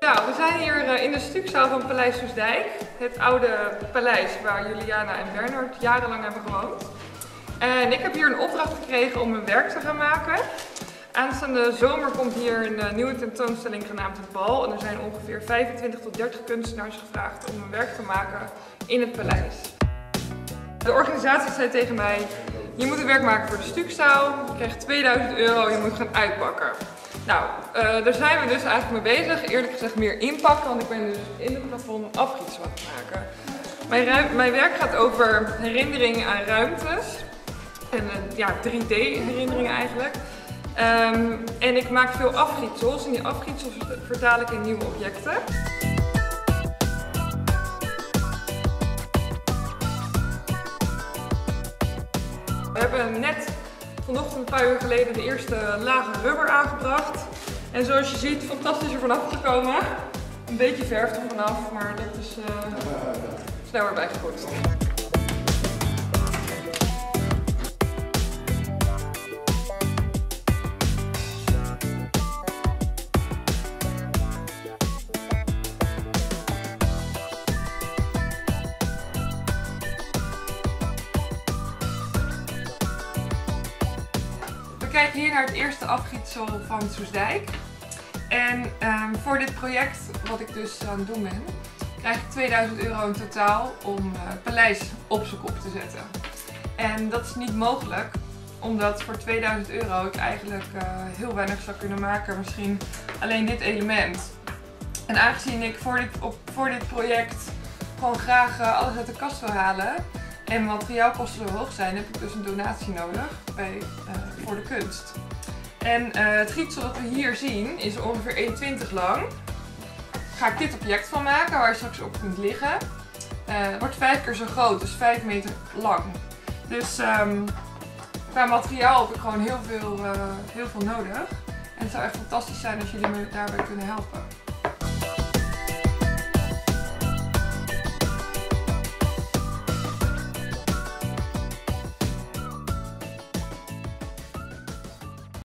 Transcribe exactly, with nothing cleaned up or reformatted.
Nou, we zijn hier in de stukzaal van Paleis Soestdijk. Het oude paleis waar Juliana en Bernard jarenlang hebben gewoond. En ik heb hier een opdracht gekregen om een werk te gaan maken. Aanstaande zomer komt hier een nieuwe tentoonstelling genaamd Het Bal. En er zijn ongeveer vijfentwintig tot dertig kunstenaars gevraagd om een werk te maken in het paleis. De organisatie zei tegen mij, je moet een werk maken voor de stukzaal. Je krijgt tweeduizend euro en je moet gaan uitpakken. Nou, uh, daar zijn we dus eigenlijk mee bezig. Eerlijk gezegd meer inpakken, want ik ben dus in het plafond afgietsel aan het maken. Mijn, mijn werk gaat over herinneringen aan ruimtes. En uh, ja, drie D herinneringen eigenlijk. Um, en ik maak veel afgietsels en die afgietsels vertaal ik in nieuwe objecten. We hebben net vanochtend een paar uur geleden de eerste lage rubber aangebracht. En zoals je ziet, fantastisch er vanaf gekomen. Een beetje verf er vanaf, maar dat is uh, snel erbij gepoetst. We kijken hier naar het eerste afgietsel van Soestdijk. En um, voor dit project, wat ik dus aan het doen ben, krijg ik tweeduizend euro in totaal om uh, het paleis op zijn kop te zetten. En dat is niet mogelijk, omdat voor tweeduizend euro ik eigenlijk uh, heel weinig zou kunnen maken, misschien alleen dit element. En aangezien ik voor dit, op, voor dit project gewoon graag uh, alles uit de kast wil halen, en materiaalkosten zo hoog zijn, heb ik dus een donatie nodig bij, uh, voor de kunst. En uh, het gietsel dat we hier zien is ongeveer één komma twintig lang. Ga ik dit object van maken waar je straks op kunt liggen. Uh, het wordt vijf keer zo groot, dus vijf meter lang. Dus um, qua materiaal heb ik gewoon heel veel, uh, heel veel nodig. En het zou echt fantastisch zijn als jullie me daarbij kunnen helpen.